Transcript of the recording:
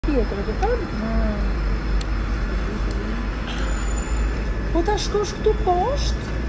Pietro, tu pode? Não. Quantas coisas que tu poste?